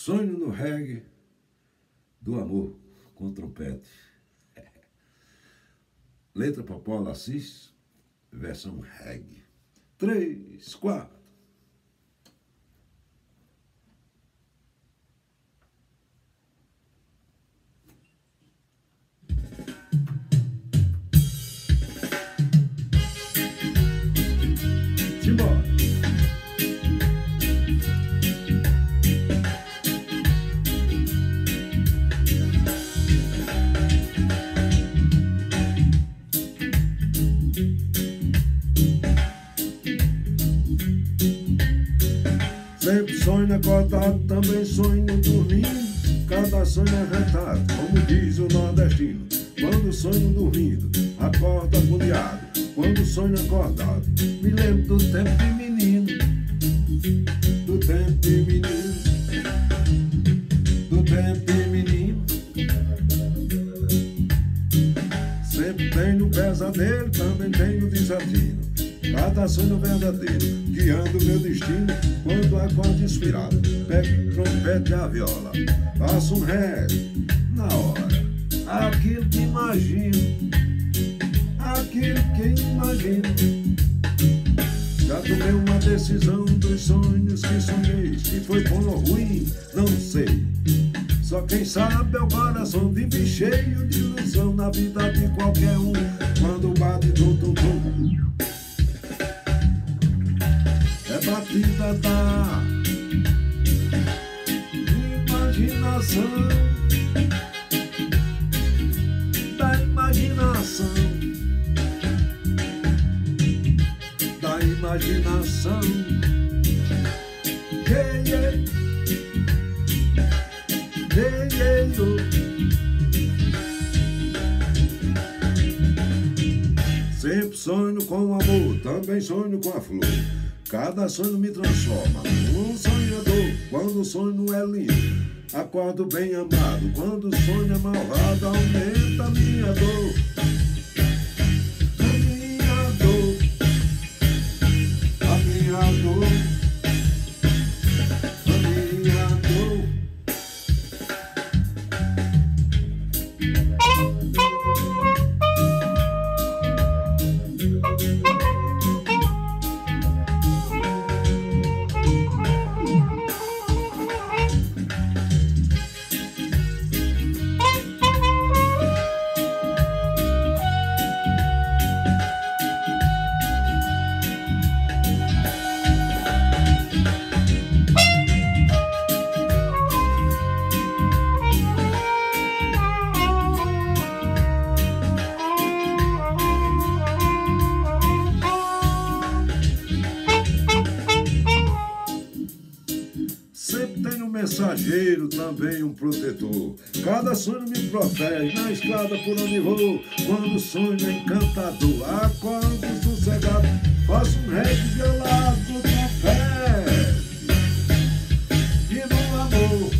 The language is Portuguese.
Sonho no reggae do amor com trompete. Letra Paula Assis, versão reggae. 3, 4. Simbora. Sempre sonho acordado, também sonho dormindo. Cada sonho é retado, como diz o nordestino. Quando sonho dormindo, acordo agoniado. Quando sonho acordado, me lembro do tempo de menino. Do tempo de menino. Do tempo de menino. Sempre tenho um pesadelo, também tenho desatino. Cada sonho verdadeiro, guiando meu destino. Quando acordo inspirado, pego trompete e a viola, faço um ré na hora. Aquilo que imagino, aquilo que imagino. Já tomei uma decisão dos sonhos que sonhei. Se foi bom ou ruim, não sei. Só quem sabe é o coração, vive cheio de ilusão na vida de qualquer um. Quando bate tum-tum-tum, é batida da imaginação, da imaginação, da imaginação. Yeah, yeah. Yeah, yeah, sempre sonho com amor, também sonho com a flor. Cada sonho me transforma num sonhador. Quando o sonho é lindo, acordo bem amado. Quando o sonho é malvado, aumenta a minha dor. A minha dor, a minha dor, a minha dor. Sempre tenho um mensageiro, também um protetor. Cada sonho me protege na estrada por onde vou. Quando o sonho é encantador, acordo sossegado, faço um reggae violado, trompete. E no amor